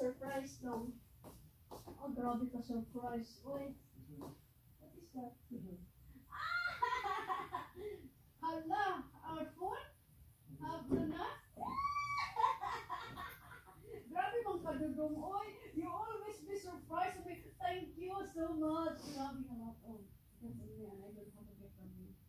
surprise lang. Oh, grabe ka surprise. Oy, what is that? Hala, our phone? Have na? Grabe bang kadudong, oy. You always be surprised. Thank you so much. Grabe ka na. Oh, that's me and I don't have to get from you.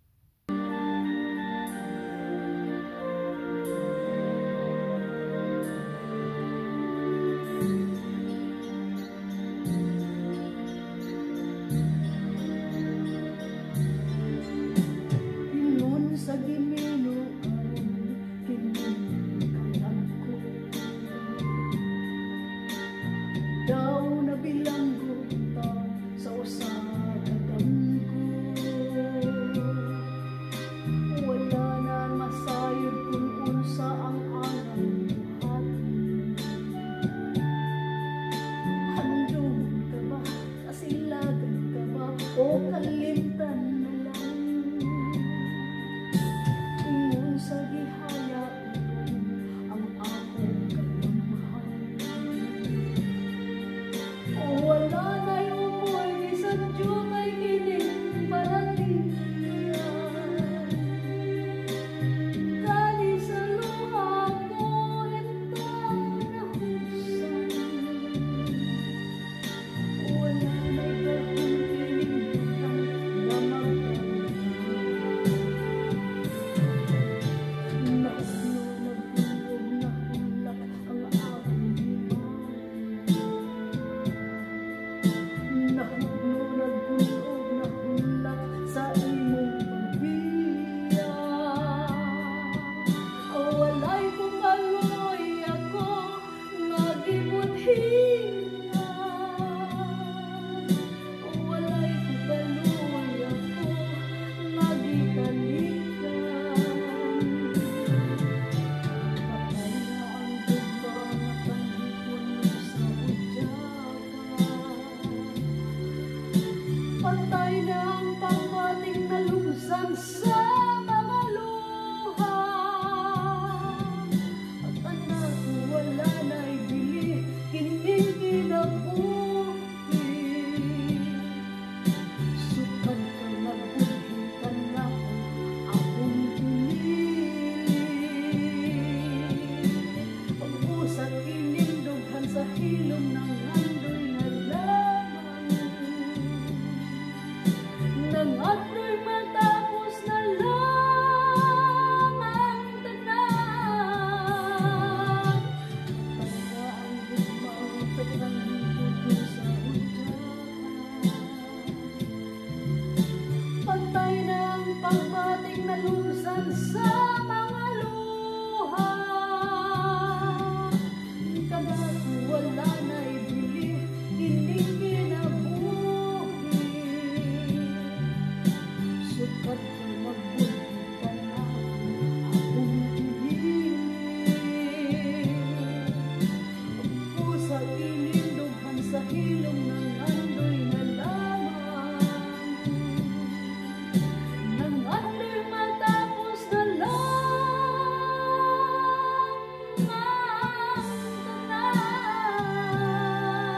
Sa giminuan, kinakalan ko daw na bilanggo ta sa usagadam ko. Wala na masayod kung unsa ang anang buhat. Handong ka ba? Kasilagan ka ba? O kalimtan na lang? Sa gihaya ang akong kalamahal. Wala na'y umoy sa Diyo kay kining balatian. Kani sa luha ko itang nahusan. Wala na'y gahong kinintang damag. Patay na ang pangbating na lungsang sa mga luha. At anak ko wala na'y bili, kining kinabuhi. Sukan ka nagbuhitan na akong pinili. Pag-usat kinindughan sa hilom ng andoy na laman. Nang ako'y matapos na lang ang tanan. Para ang gumang pagkanggulo sa ujan. Patay na ang pagbating na lungsang sa mga luha. Kada ko wala na'y bili, hindi kinabuhi. Sukat ko magbuhitan na akong pinili. Pagpusa kinindughan sa hilom ng andoy na laman. Nang andoy matapos na lang ang tanan.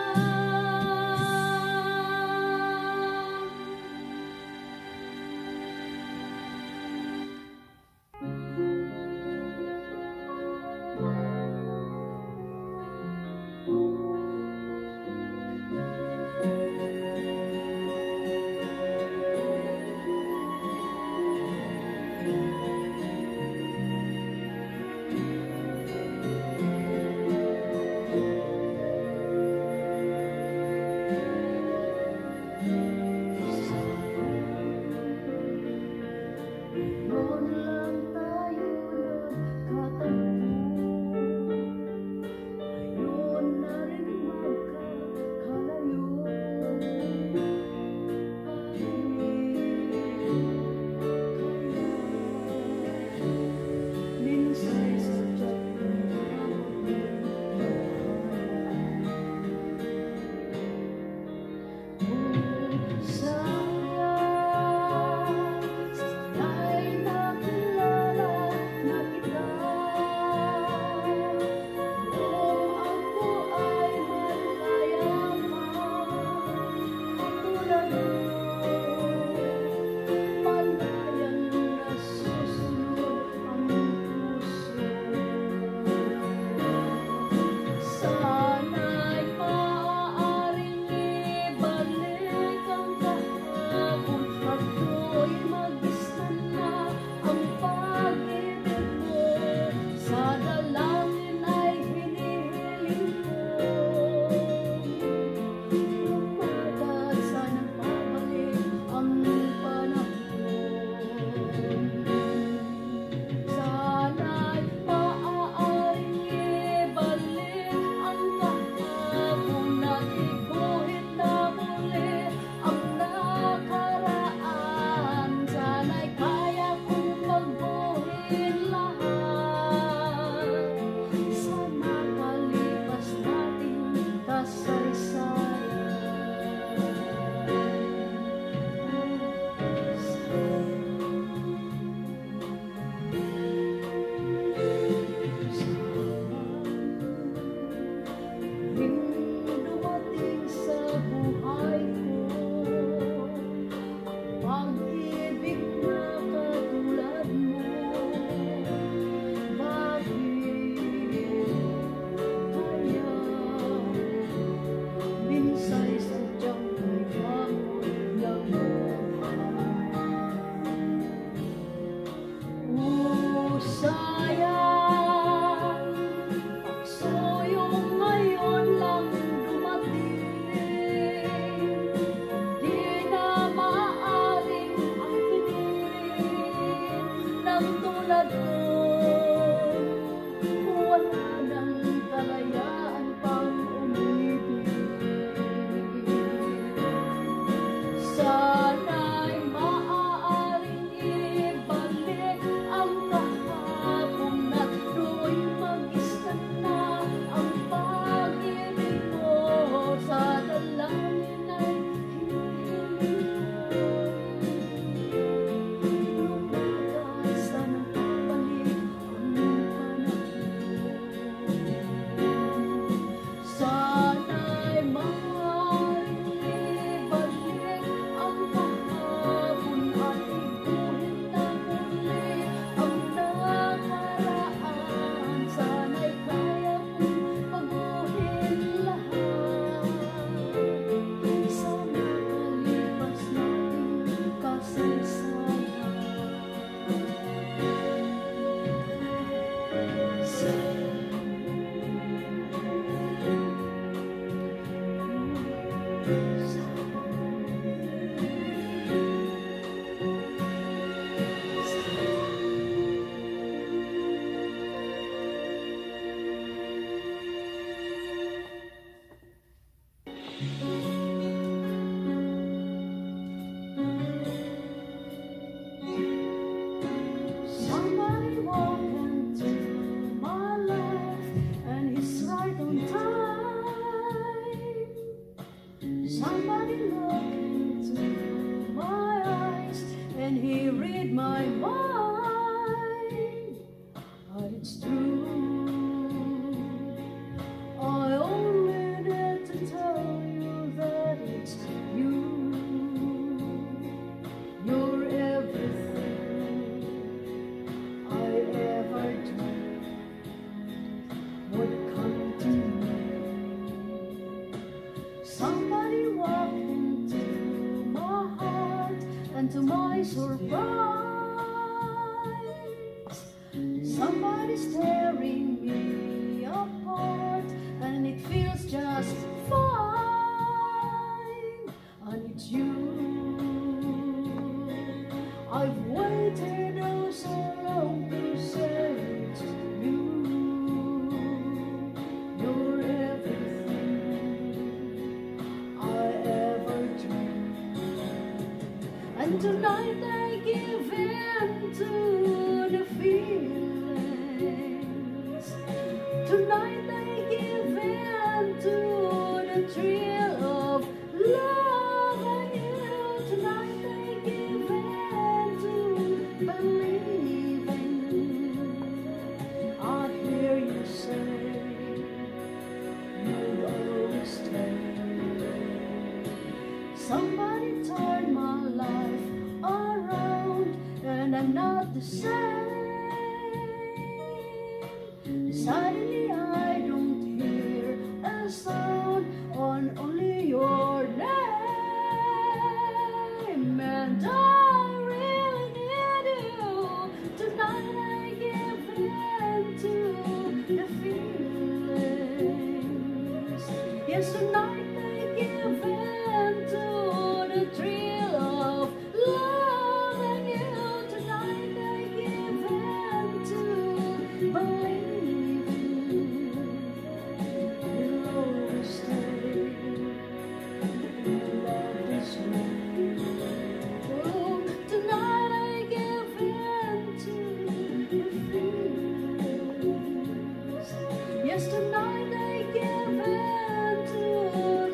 Somebody walk into my life and he's right on time. Somebody look into my eyes and he read my mind. But it's true, I only need to tell you that it's you. You're everything I ever dreamed would come to me. Somebody walked into my heart, and to my surprise, somebody's tearing me apart, and it feels just fine. And it's you. I've waited oh so long to say it's you. You're everything I ever dreamed. And tonight I give in to the feelings. Tonight I give in to the thrill of loving you. Tonight I give in to believing. I hear you say you'll always stay. Somebody turned my life around, and I'm not the same. Suddenly I don't hear a sound on only your name, and I really need you. Tonight I give in to the feelings. Yes, tonight I give in to the thrill of loving you. Tonight I give in to believing you'll always stay. Love this way. Oh, tonight I give in to the feelings. Yes, tonight I give in to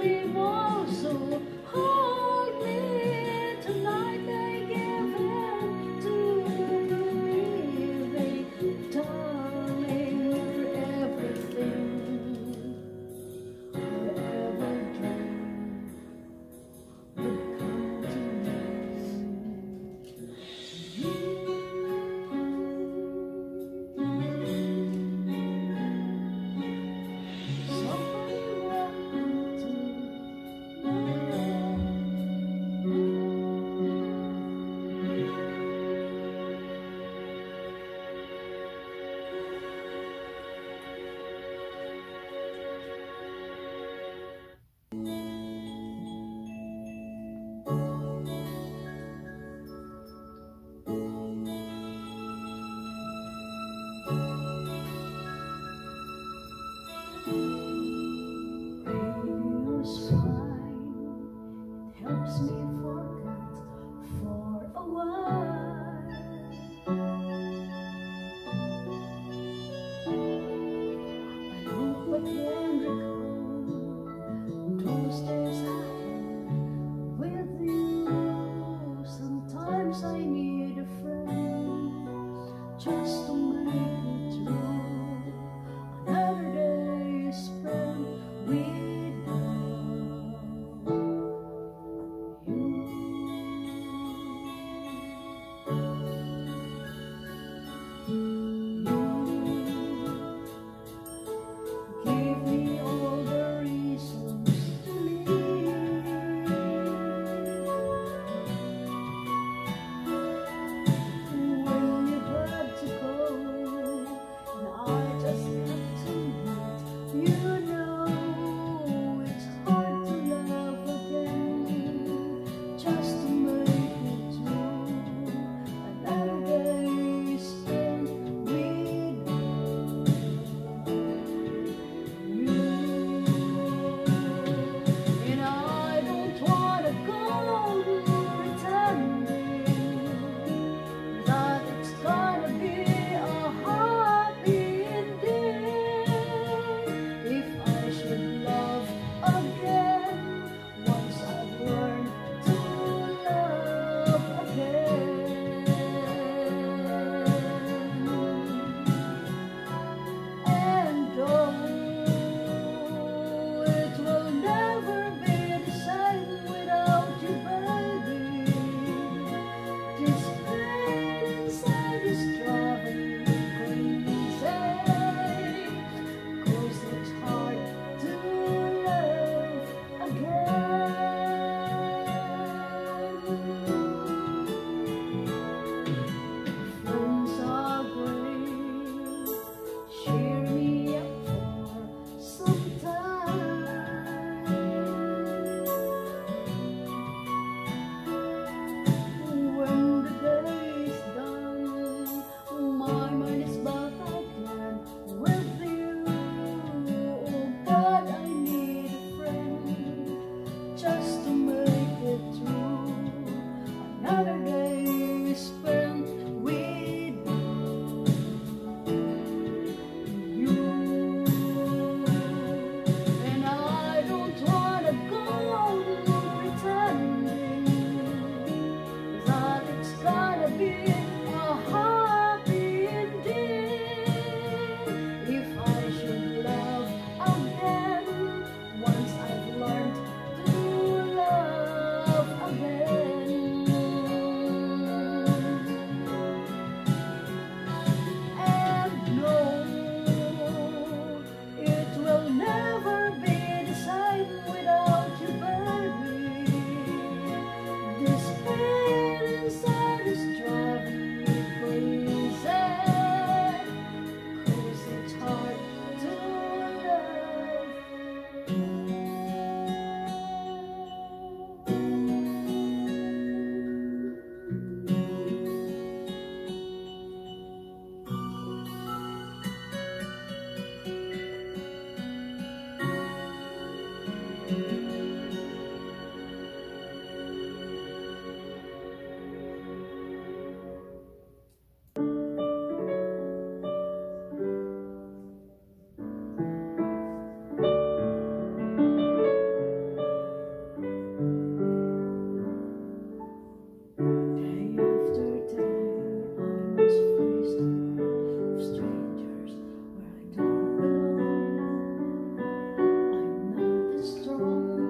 Day after day, I was faced with strangers where I don't belong. I'm not as strong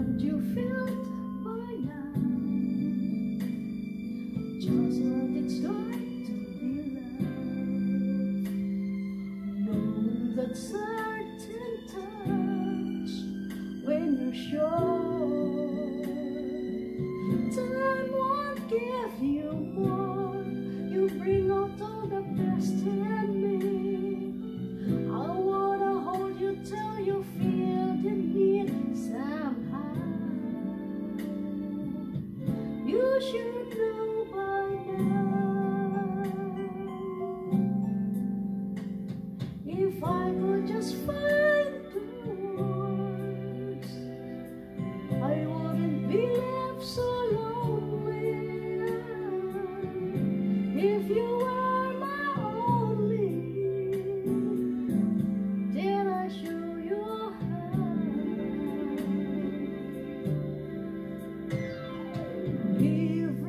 Can't you feel it by now? Just what it's like to be loved, knowing that certain touch when you're sure. Time won't give you more. You bring out all the best in me. I wanna hold you till you feel the need somehow. You should know by now. If I could just find the words, I wouldn't be left so lonely. If you were my only, then I show you how. Give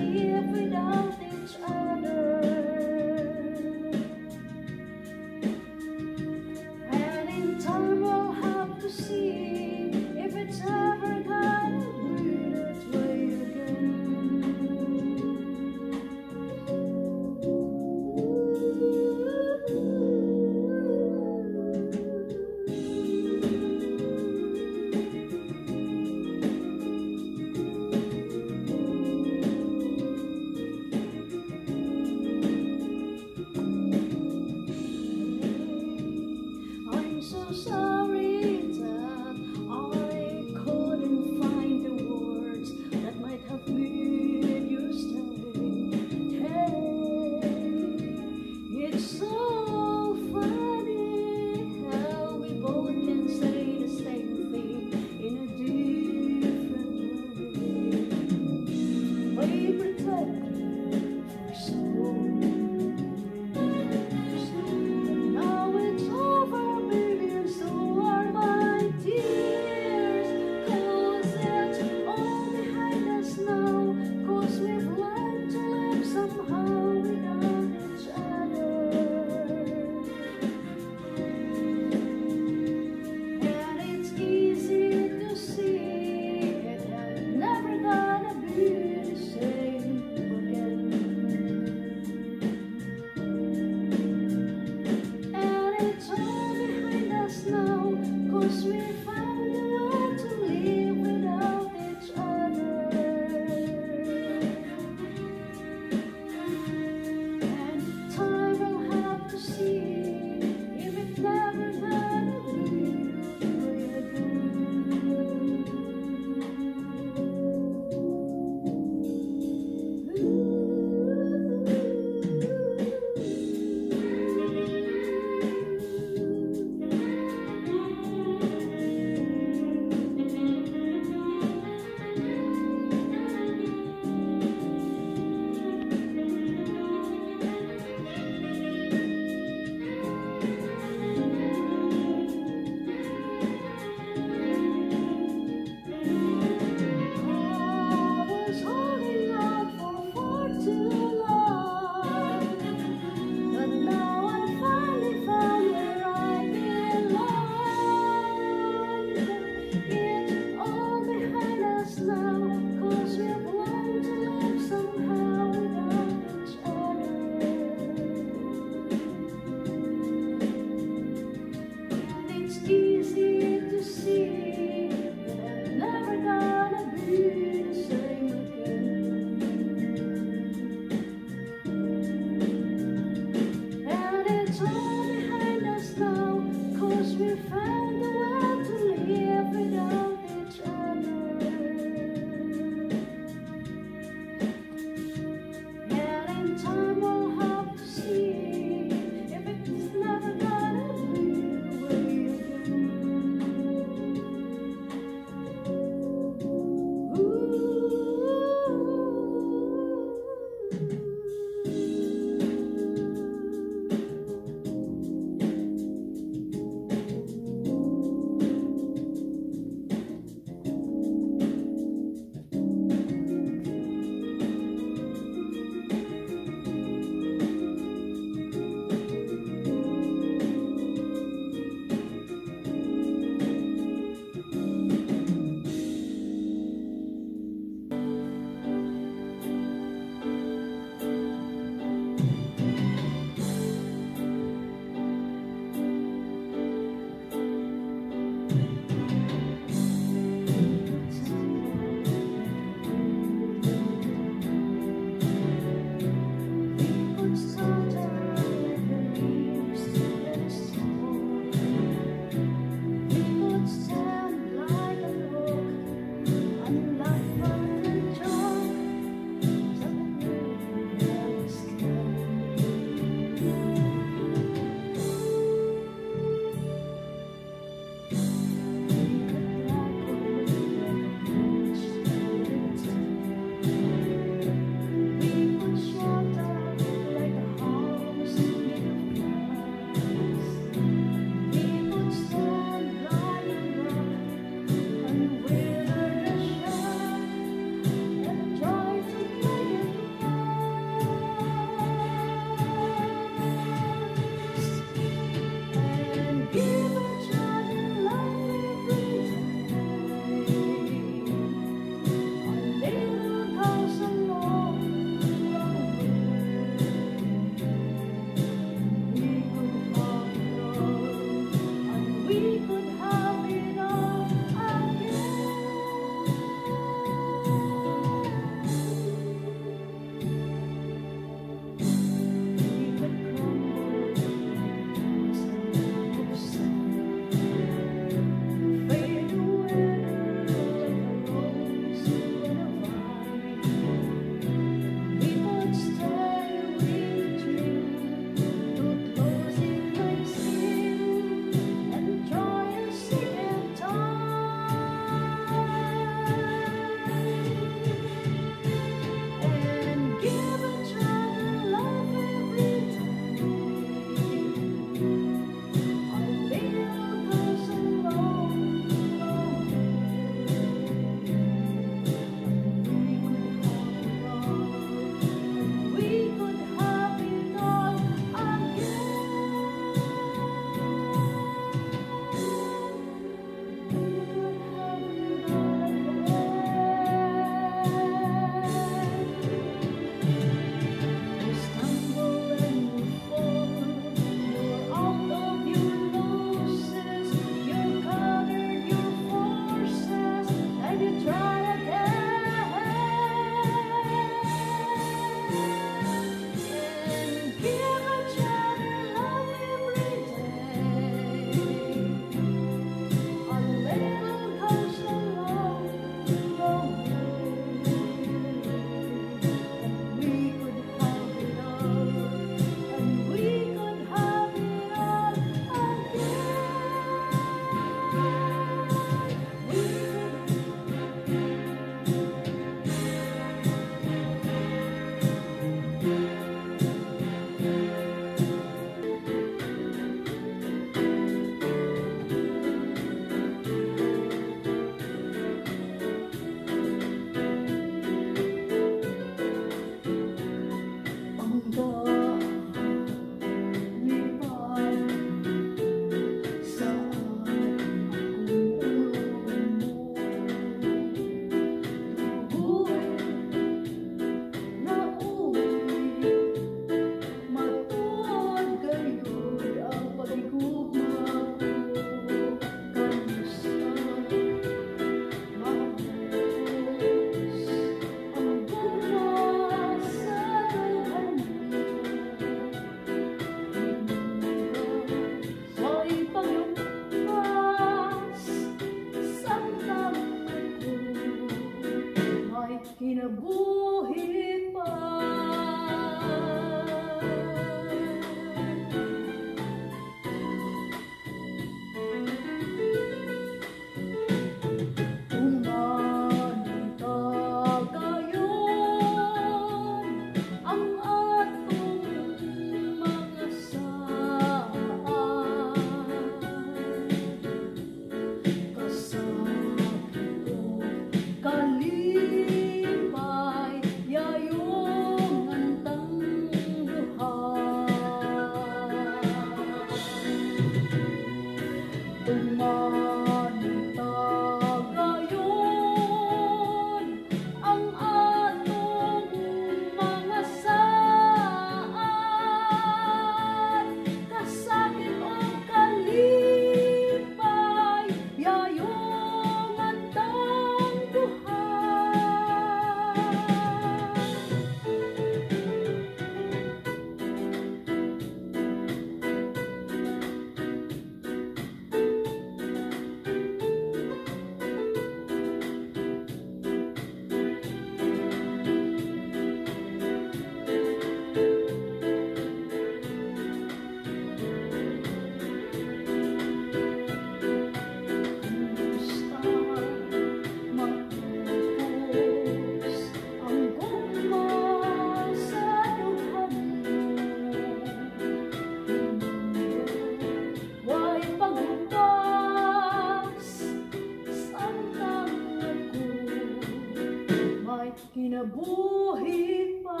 kinabuhi pa.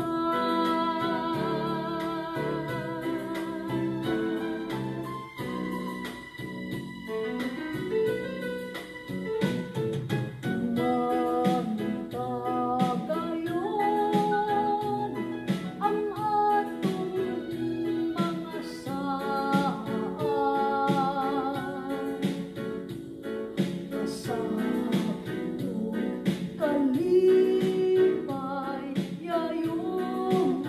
Magtagayon ang atong mga saan. Kasabot kalipay yayong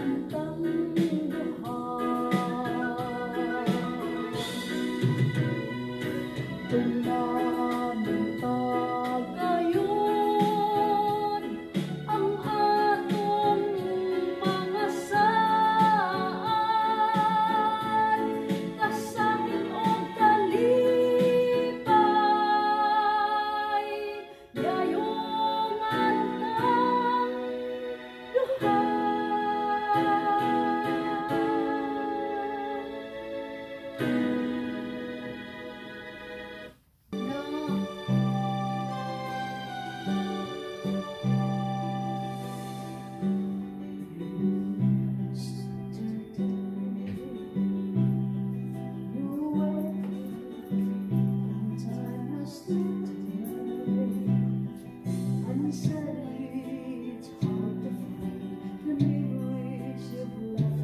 tangduhan. Tumanong tagayon ang atong mga saan. Kasakit o kalipay yayong and suddenly it's hard to find the memories you've left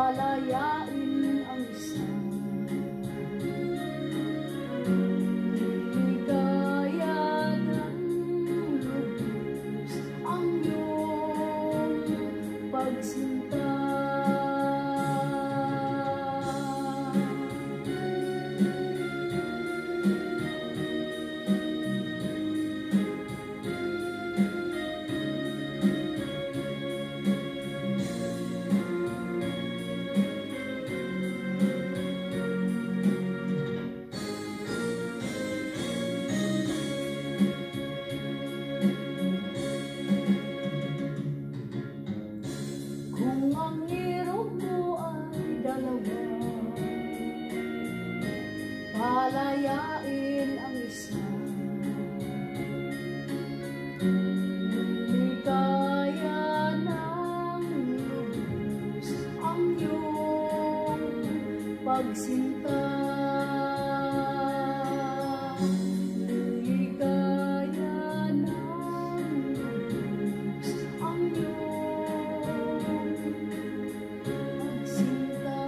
palayain ang isa. Ligaya ng lubos ang iyong pagsinta. Kung ang hirap mo ay dalawa, palayain ang isa. Ligaya ng lubos ang iyong pagsinta. Ligaya ng lubos ang iyong pagsinta.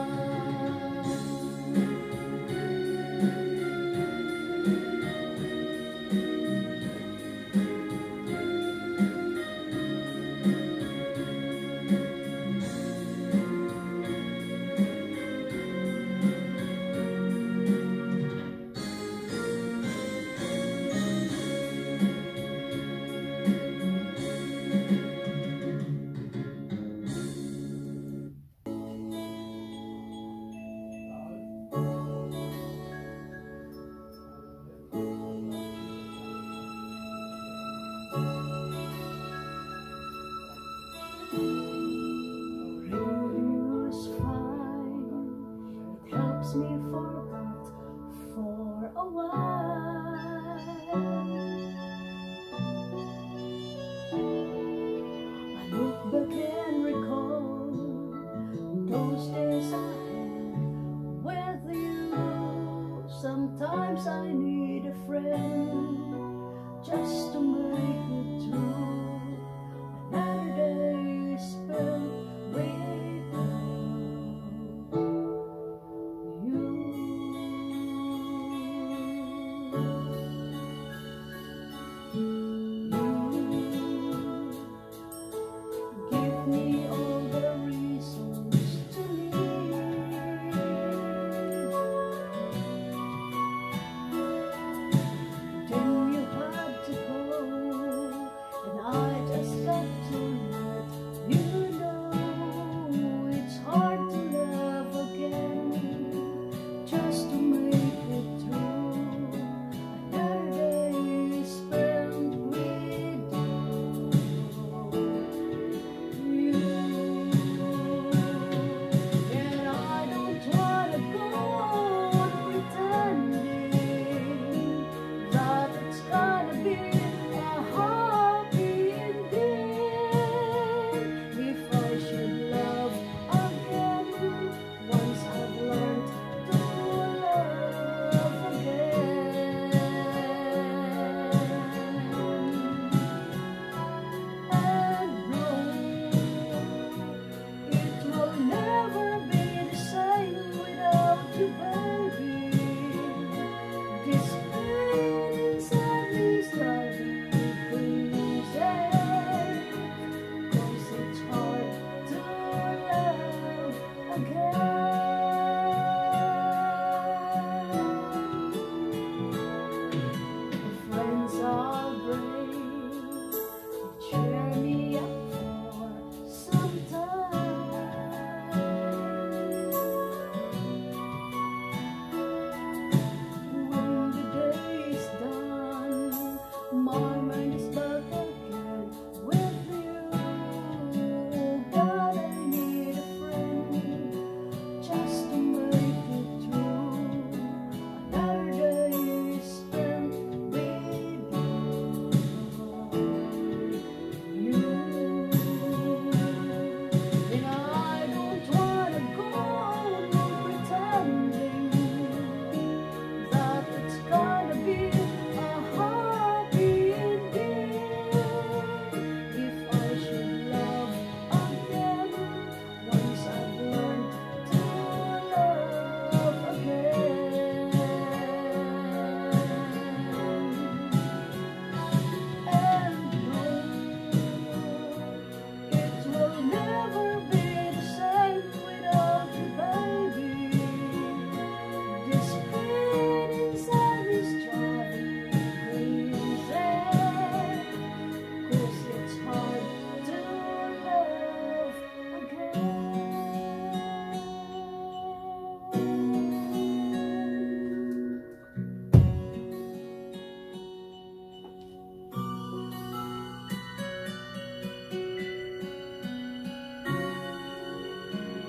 Reading was fine. It helps me forget for a while. I look back and recall those days I had with you. Sometimes I need a friend just to make it through another day spent without you. Give me all the reasons to leave.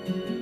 you.